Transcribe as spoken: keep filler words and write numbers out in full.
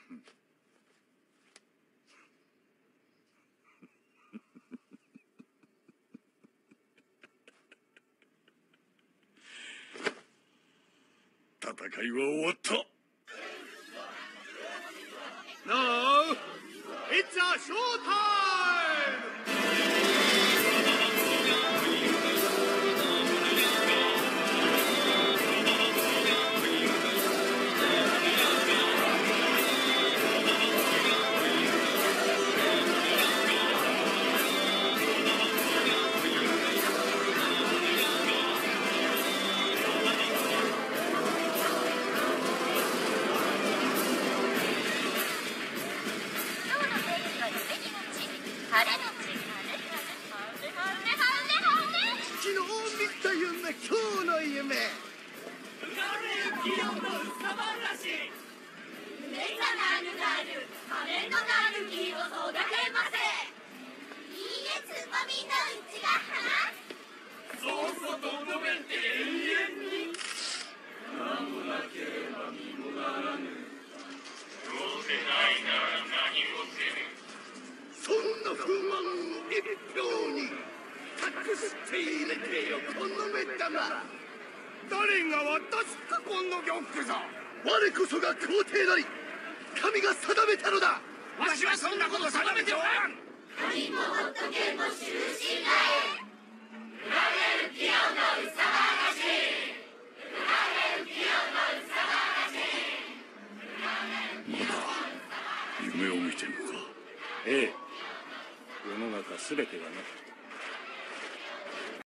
戦いは終わった。 Now, it's a show time! そんな不満を一票に託して入れてよ、この目玉。誰が私か、この玉座。我こそが皇帝なり神が定めたのだ。わしはそんなこと定めておらん。神も仏も終身がえ、裏切る清のうさまがし、裏切る清のうさまがし。 まだ夢を見てるのか。 ええ、世の中すべてがね。